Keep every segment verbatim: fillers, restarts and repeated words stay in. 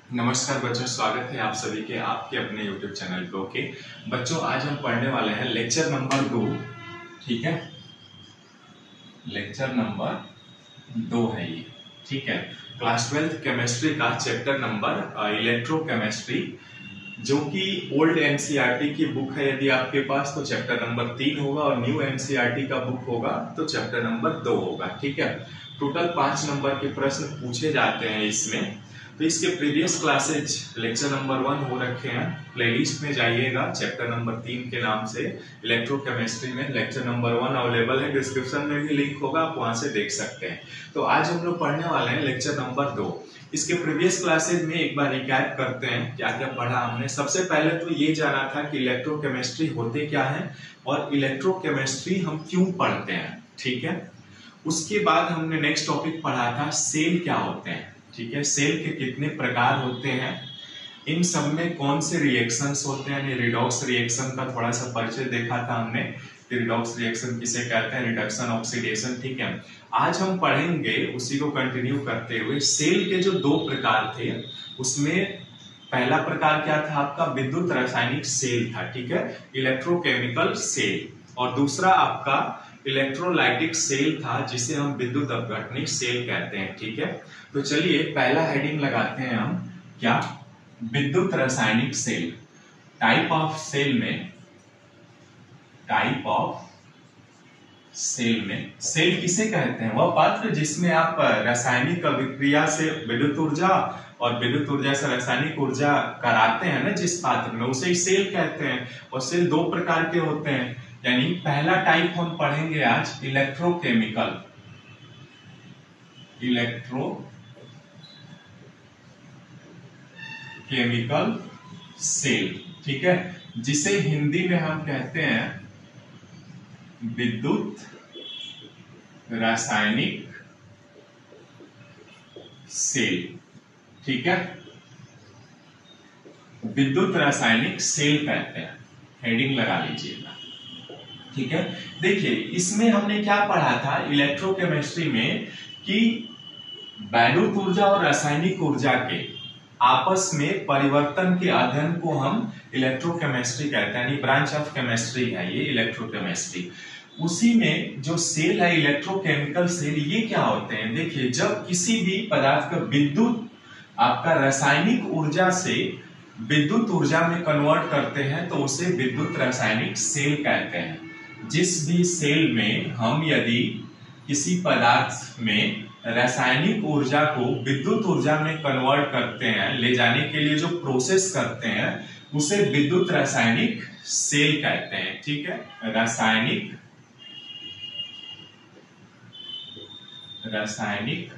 नमस्कार बच्चों, स्वागत है आप सभी के आपके अपने यूट्यूब चैनल पे। ओके बच्चों, आज हम पढ़ने वाले हैं लेक्चर नंबर दो। ठीक है, लेक्चर नंबर दो है ये। ठीक है, क्लास ट्वेल्थ केमिस्ट्री का चैप्टर नंबर इलेक्ट्रोकेमिस्ट्री, जो कि ओल्ड एनसीईआरटी की बुक है यदि आपके पास तो चैप्टर नंबर तीन होगा, और न्यू एनसीईआरटी का बुक होगा तो चैप्टर नंबर दो होगा। ठीक है, टोटल पांच नंबर के प्रश्न पूछे जाते हैं इसमें। तो इसके previous classes lecture number one हो रखे हैं, प्लेलिस्ट में जाइएगा चैप्टर नंबर तीन के नाम से इलेक्ट्रोकेमिस्ट्री में लेक्चर नंबर वन अवेलेबल है, डिस्क्रिप्शन में भी लिंक होगा, आप वहां से देख सकते हैं। तो आज हम लोग पढ़ने वाले हैं लेक्चर नंबर दो। इसके प्रीवियस क्लासेज में एक बार रिकैप करते हैं क्या क्या पढ़ा हमने। सबसे पहले तो ये जाना था कि इलेक्ट्रोकेमिस्ट्री होते क्या है और इलेक्ट्रोकेमिस्ट्री हम क्यों पढ़ते हैं। ठीक है, उसके बाद हमने नेक्स्ट टॉपिक पढ़ा था सेल क्या होते हैं। ठीक है, सेल के कितने प्रकार होते हैं, इन सब में कौन से रिएक्शंस होते हैं, रिडॉक्स रिएक्शन का थोड़ा सा परिचय देखा था हमने कि रिडॉक्स रिएक्शन किसे कहते हैं, रिडक्शन ऑक्सीडेशन। ठीक है, आज हम पढ़ेंगे उसी को कंटिन्यू करते हुए सेल के जो दो प्रकार थे, उसमें पहला प्रकार क्या था आपका, विद्युत रासायनिक सेल था। ठीक है, इलेक्ट्रोकेमिकल सेल, और दूसरा आपका इलेक्ट्रोलाइटिक सेल था जिसे हम विद्युत अपघटनिक सेल कहते हैं। ठीक है, तो चलिए पहला हेडिंग लगाते हैं हम, क्या, विद्युत रासायनिक सेल। टाइप ऑफ सेल में, टाइप ऑफ सेल में, सेल किसे कहते हैं, वह पात्र जिसमें आप रासायनिक अभिक्रिया से विद्युत ऊर्जा और विद्युत ऊर्जा से रासायनिक ऊर्जा कराते हैं ना, जिस पात्र में, उसे सेल कहते हैं। और सेल दो प्रकार के होते हैं, यानी पहला टाइप हम पढ़ेंगे आज इलेक्ट्रोकेमिकल, इलेक्ट्रो केमिकल सेल। ठीक है, जिसे हिंदी में हम कहते हैं विद्युत रासायनिक सेल। ठीक है, विद्युत रासायनिक सेल कहते हैं, हेडिंग लगा लीजिएगा। ठीक है, देखिए इसमें हमने क्या पढ़ा था इलेक्ट्रोकेमिस्ट्री में कि वैद्युत ऊर्जा और रासायनिक ऊर्जा के आपस में परिवर्तन के अध्ययन को हम इलेक्ट्रोकेमिस्ट्री कहते हैं, यानी ब्रांच ऑफ केमिस्ट्री है ये इलेक्ट्रोकेमिस्ट्री। उसी में जो सेल है इलेक्ट्रोकेमिकल सेल, ये क्या होते हैं, देखिए जब किसी भी पदार्थ का विद्युत आपका रासायनिक ऊर्जा से विद्युत ऊर्जा में कन्वर्ट करते हैं तो उसे विद्युत रासायनिक सेल कहते हैं। जिस भी सेल में हम यदि किसी पदार्थ में रासायनिक ऊर्जा को विद्युत ऊर्जा में कन्वर्ट करते हैं, ले जाने के लिए जो प्रोसेस करते हैं, उसे विद्युत रासायनिक सेल कहते हैं। ठीक है, रासायनिक रासायनिक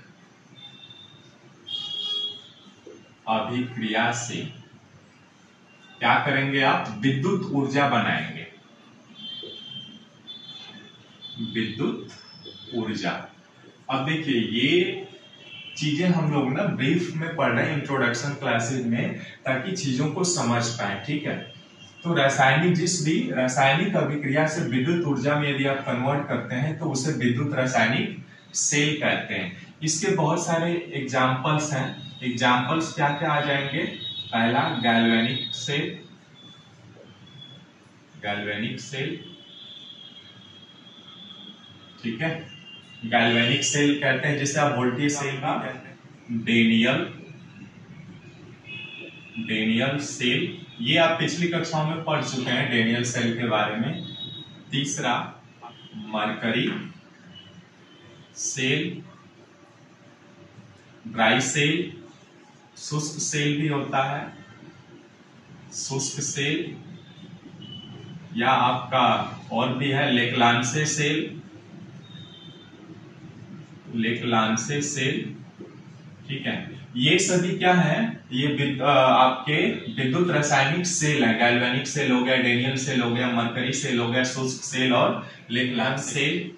अभिक्रिया से क्या करेंगे आप, विद्युत ऊर्जा बनाएंगे, विद्युत ऊर्जा। अब देखिए ये चीजें हम लोग ना ब्रीफ में पढ़ रहे हैं इंट्रोडक्शन क्लासेस में, ताकि चीजों को समझ पाए। ठीक है, तो रासायनिक, जिस भी रासायनिक अभिक्रिया से विद्युत ऊर्जा में यदि आप कन्वर्ट करते हैं तो उसे विद्युत रासायनिक सेल कहते हैं। इसके बहुत सारे एग्जाम्पल्स हैं। एग्जाम्पल्स क्या क्या आ जाएंगे, पहला गैल्वेनिक सेल, गैल्वेनिक सेल। ठीक है, गैल्वेनिक सेल कहते हैं जिसे आप वोल्टेज सेल का कहते हैं। डेनियल, डेनियल सेल, ये आप पिछली कक्षाओं में पढ़ चुके हैं डेनियल सेल के बारे में। तीसरा मरकरी सेल, ड्राई सेल, शुष्क सेल भी होता है, शुष्क सेल, या आपका और भी है लेक्लांसे सेल, लेक्लांसे सेल। ठीक है, ये सभी क्या है, ये विद, आ, आपके विद्युत रासायनिक सेल है। गैल्वेनिक सेल हो गया, डेनियल सेल हो गया, मरकरी सेल हो गया, शुष्क सेल और लेक्लांस सेल।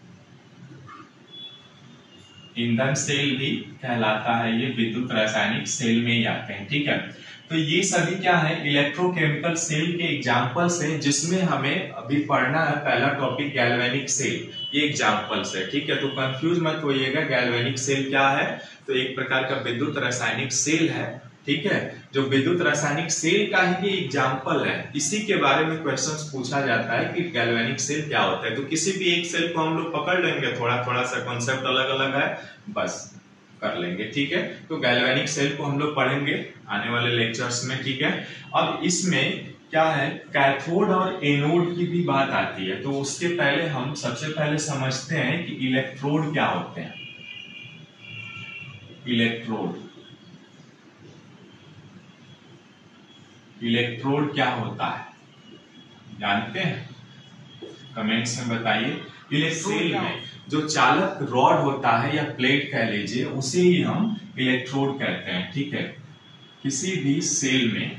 ईंधन सेल भी कहलाता है, ये विद्युत रासायनिक सेल में ही आते हैं। ठीक है, तो ये सभी क्या है, इलेक्ट्रोकेमिकल सेल के एग्जांपल्स हैं, जिसमें हमें अभी पढ़ना है पहला टॉपिक गैल्वेनिक सेल, ये एग्जांपल्स है। ठीक है, तो कंफ्यूज मत होइएगा, गैल्वेनिक सेल क्या है, तो एक प्रकार का विद्युत रासायनिक सेल है ठीक है, जो विद्युत रासायनिक सेल का ही एग्जाम्पल है, इसी के बारे में क्वेश्चंस पूछा जाता है कि गैल्वेनिक सेल क्या होता है। तो किसी भी एक सेल को हम लोग पकड़ लेंगे, थोड़ा थोड़ा सा कॉन्सेप्ट अलग अलग है, बस कर लेंगे, ठीक है। तो गैल्वेनिक सेल को हम लोग पढ़ेंगे आने वाले लेक्चर्स में, ठीक है। अब इसमें क्या है, कैथोड और एनोड की भी बात आती है। तो उसके पहले हम सबसे पहले समझते हैं कि इलेक्ट्रोड क्या होते हैं। इलेक्ट्रोड इलेक्ट्रोड क्या होता है, जानते हैं? कमेंट्स में बताइए। इलेक्ट्रोड में जो चालक रॉड होता है या प्लेट कह लीजिए, उसे ही हम इलेक्ट्रोड कहते हैं, ठीक है। किसी भी सेल में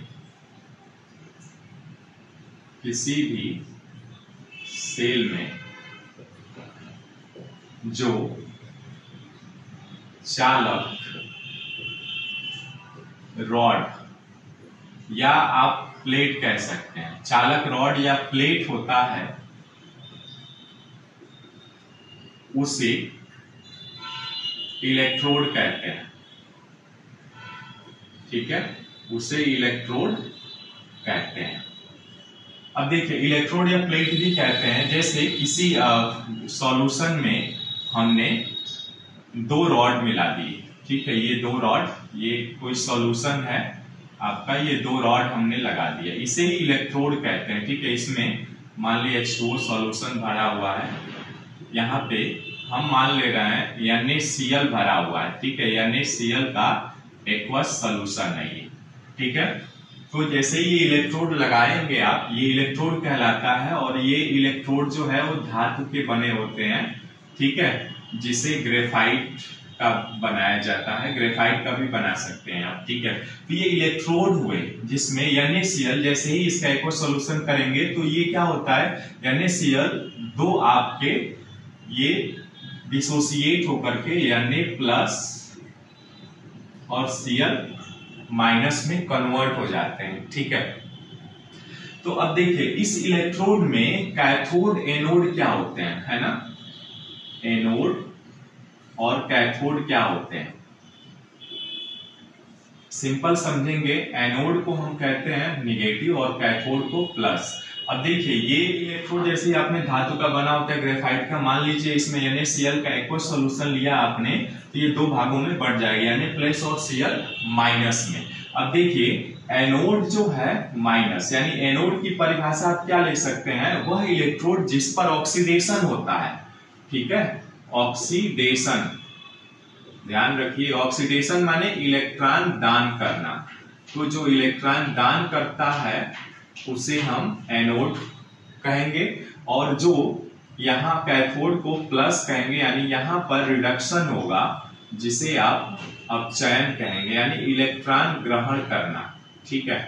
किसी भी सेल में जो चालक रॉड या आप प्लेट कह सकते हैं, चालक रॉड या प्लेट होता है, उसे इलेक्ट्रोड कहते हैं, ठीक है, उसे इलेक्ट्रोड कहते हैं। अब देखिए, इलेक्ट्रोड या प्लेट भी कहते हैं, जैसे किसी सॉल्यूशन में हमने दो रॉड मिला दिए, ठीक है, ये दो रॉड, ये कोई सॉल्यूशन है आपका, ये दो रॉड हमने लगा दिया, इसे ही इलेक्ट्रोड कहते हैं, ठीक है। इसमें मान लीजिए एच टू ओ सॉल्यूशन भरा हुआ है, यहाँ पे हम मान ले रहे हैं एन ए सी एल भरा हुआ है, ठीक है, एन ए सी एल का एक्वस सॉल्यूशन है ये, ठीक है। तो जैसे ही ये इलेक्ट्रोड लगाएंगे आप, ये इलेक्ट्रोड कहलाता है, और ये इलेक्ट्रोड जो है वो धातु के बने होते हैं, ठीक है, जिसे ग्रेफाइट का बनाया जाता है, ग्रेफाइट का भी बना सकते हैं आप, ठीक है। तो ये इलेक्ट्रोड हुए जिसमें एन ए सी एल, जैसे ही इसका एक्वस सॉल्यूशन करेंगे तो ये क्या होता है, एन ए सी एल दो आपके ये डिसोसिएट होकर के एन ए प्लस और Cl माइनस में कन्वर्ट हो जाते हैं, ठीक है। तो अब देखिए, इस इलेक्ट्रोड में कैथोड एनोड क्या होते हैं, है ना, एनोड और कैथोड क्या होते हैं, सिंपल समझेंगे। एनोड को हम कहते हैं निगेटिव और कैथोड को प्लस। अब देखिए, ये इलेक्ट्रोड जैसे ही आपने धातु का बना होता है ग्रेफाइट का, मान लीजिए इसमें एन ए सी एल का एक्वस सॉल्यूशन लिया आपने, तो ये दो भागों में बढ़ जाएगा, एन ए प्लस और Cl माइनस में। अब देखिए, एनोड जो है माइनस, यानी एनोड की परिभाषा आप क्या ले सकते हैं, वह इलेक्ट्रोड जिस पर ऑक्सीडेशन होता है, ठीक है, ऑक्सीडेशन, ध्यान रखिए, ऑक्सीडेशन माने इलेक्ट्रॉन दान करना। तो जो इलेक्ट्रॉन दान करता है उसे हम एनोड कहेंगे, और जो यहाँ कैथोड को प्लस कहेंगे, यानी यहाँ पर रिडक्शन होगा, जिसे आप अपचयन कहेंगे, यानी इलेक्ट्रॉन ग्रहण करना, ठीक है,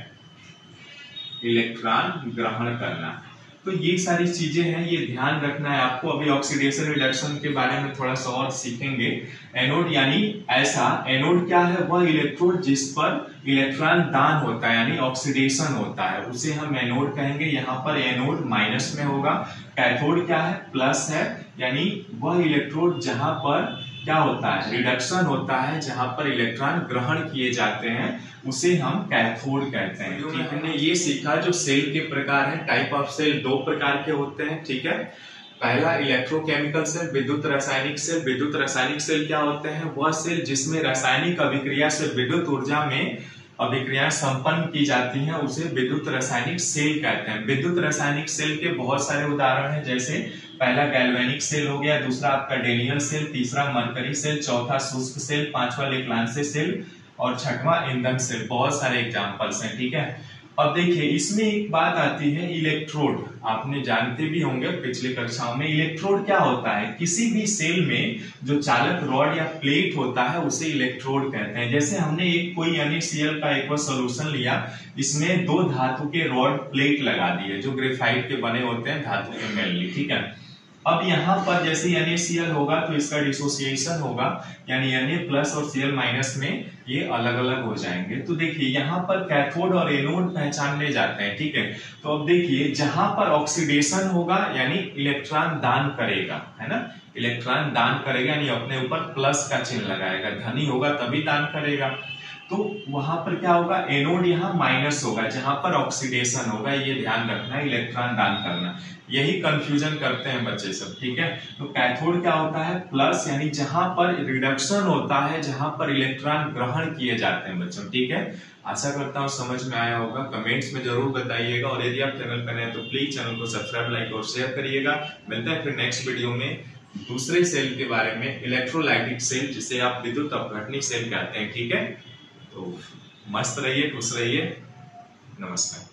इलेक्ट्रॉन ग्रहण करना। तो ये सारी चीजें हैं, ये ध्यान रखना है आपको। अभी ऑक्सीडेशन रिडक्शन के बारे में थोड़ा सा और सीखेंगे। एनोड यानी ऐसा, एनोड क्या है, वह इलेक्ट्रोड जिस पर इलेक्ट्रॉन दान होता है, यानी ऑक्सीडेशन होता है, उसे हम एनोड कहेंगे। यहाँ पर एनोड माइनस में होगा। कैथोड क्या है, प्लस है, यानी वह इलेक्ट्रोड जहां पर क्या होता है, रिडक्शन होता है, जहां पर इलेक्ट्रॉन ग्रहण किए जाते हैं, उसे हम कैथोड कहते हैं। ठीक है, हमने ये सीखा जो सेल के प्रकार हैं, टाइप ऑफ सेल दो प्रकार के होते हैं, ठीक है। पहला इलेक्ट्रोकेमिकल सेल, विद्युत रासायनिक सेल। विद्युत रासायनिक सेल क्या होते हैं, वह सेल जिसमें रासायनिक अभिक्रिया से विद्युत ऊर्जा में अभिक्रिया संपन्न की जाती हैं, उसे विद्युत रासायनिक सेल कहते हैं। विद्युत रासायनिक सेल के बहुत सारे उदाहरण हैं, जैसे पहला गैल्वेनिक सेल हो गया, दूसरा आपका डेनियल सेल, तीसरा मरकरी सेल, चौथा शुष्क सेल, पांचवा लेक्लांसे सेल और छठवां इंधन सेल। बहुत सारे एग्जांपल्स हैं, ठीक है। अब देखिए, इसमें एक बात आती है इलेक्ट्रोड, आपने जानते भी होंगे पिछली कक्षाओं में। इलेक्ट्रोड क्या होता है, किसी भी सेल में जो चालक रॉड या प्लेट होता है उसे इलेक्ट्रोड कहते हैं। जैसे हमने एक कोई NaCl का एक सोल्यूशन लिया, इसमें दो धातु के रॉड प्लेट लगा दिए जो ग्रेफाइट के बने होते हैं, धातु के मेनली, ठीक है। अब यहाँ पर जैसे NaCl होगा तो इसका डिसोसिएशन होगा, यानी Na प्लस और Cl माइनस में ये अलग अलग हो जाएंगे। तो देखिए, यहाँ पर कैथोड और एनोड पहचाने जाते हैं, ठीक है। तो अब देखिए, जहां पर ऑक्सीडेशन होगा यानी इलेक्ट्रॉन दान करेगा, है ना, इलेक्ट्रॉन दान करेगा यानी अपने ऊपर प्लस का चिन्ह लगाएगा, धनी होगा तभी दान करेगा। तो तो वहां पर क्या होगा, एनोड यहाँ माइनस होगा, जहां पर ऑक्सीडेशन होगा, ये ध्यान रखना, इलेक्ट्रॉन दान करना, यही कंफ्यूजन करते हैं बच्चे सब, ठीक है। तो कैथोड क्या होता है, प्लस, यानी जहां पर रिडक्शन होता है, जहां पर इलेक्ट्रॉन ग्रहण किए जाते हैं बच्चों, ठीक है। आशा करता हूँ समझ में आया होगा, कमेंट्स में जरूर बताइएगा, और यदि आप चैनल पर नए हैं तो प्लीज चैनल को सब्सक्राइब, लाइक और शेयर करिएगा। मिलते हैं फिर नेक्स्ट वीडियो में दूसरे सेल के बारे में, इलेक्ट्रोलाइटिक सेल, जिसे आप विद्युत अपघटनी सेल कहते हैं, ठीक है। तो मस्त रहिए, खुश रहिए, नमस्कार।